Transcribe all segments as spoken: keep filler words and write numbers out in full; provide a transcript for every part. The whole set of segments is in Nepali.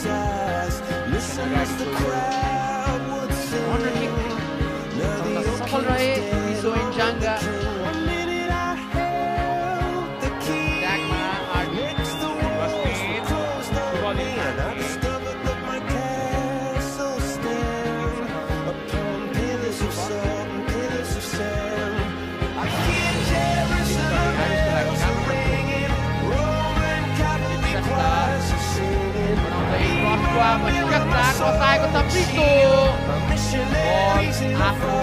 his eyes. Listen as the crowd would sing. Corner kick. सफल रहे प्रिसो एन्ड जाङ्गा बसाएको छ प्रिसो आफ्नो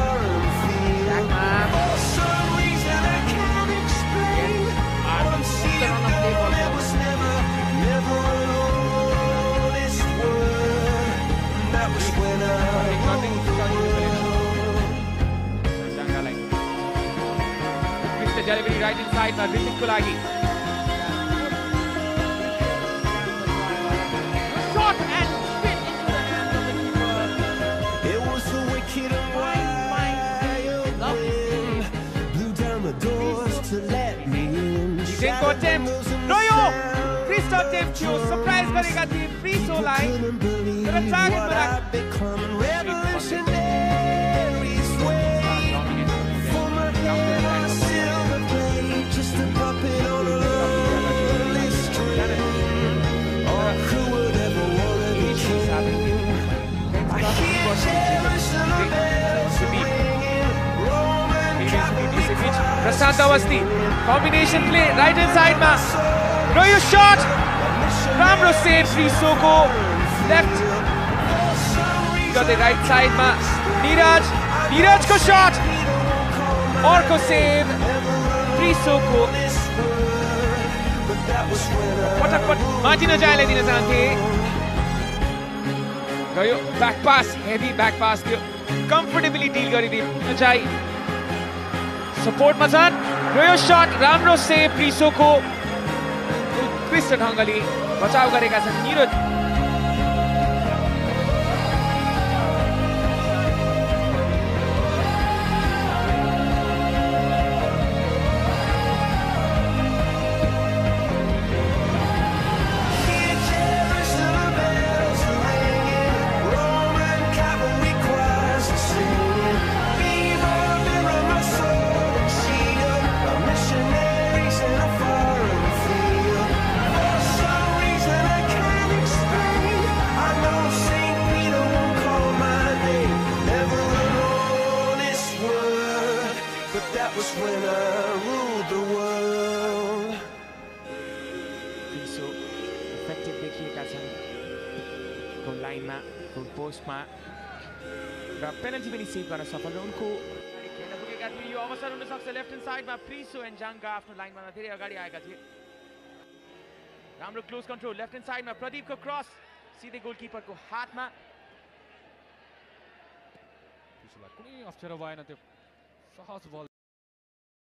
delivery right inside na Ritik ko lagi. Shot and spin into the hands of the keeper. It was the wicked and wild wind blew down the doors to let me in. Didn't go attempt. Royo! Priso attempt to surprise garega team Priso line. Tera target ma become revolutionaries wait for my head on a silver plate, just a puppet on a lonely string. Oh, who would ever want to be king? I hear Jerusalem bells ringing, Roman Catholic Prashant Awasthi combination play right inside ma Royo shot राम्रो save Priso ko left got the right side ma Neeraj Neeraj ko shot अर्को save Priso ko पटक माथि नजायलाई दिन चाहन्थे गयो back pass heavy back pass थियो कम्फर्टेबली डिल गरिदिए नजाई सपोर्टमा छन् रोयो शट राम्रो सेभ प्रिसो को उत्कृष्ट ढङ्गले बचाव गरेका छन् Niraj That was when I ruled the world. Priso effective देखिएका छन् गोल लाइनमा गोल पोस्टमा र पेनल्टी पनि सेभ गर्न सफल र उनको खेल्न पुगेका थिए यो अवसर हुन सक्छ लेफ्ट ह्यान्ड साइडमा प्रिसो एन्ड जाङ्गा आफ्नो लाइनमा धेरै अगाडि आएका थिए राम्रो क्लोज कन्ट्रोल लेफ्ट ह्यान्ड साइडमा प्रदीपको क्रस सिधै गोलकिपरको हातमा प्रिसोलाई कुनै अप्ठ्यारो भएन त्यो सहज बल